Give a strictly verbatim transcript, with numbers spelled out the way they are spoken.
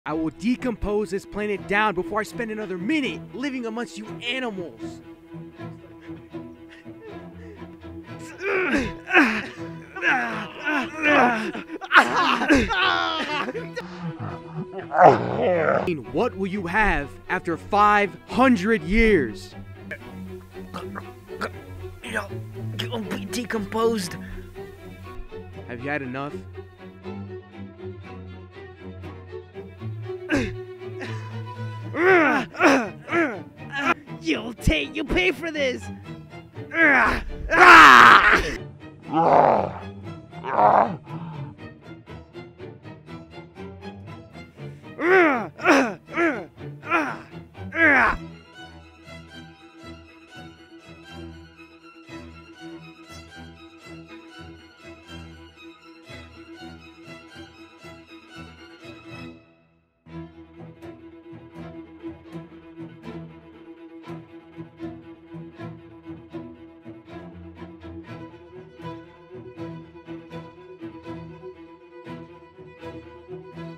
I will decompose this planet down before I spend another minute living amongst you animals. What will you have after five hundred years? You know, you'll be decomposed. Have you had enough? You'll take, you'll pay for this.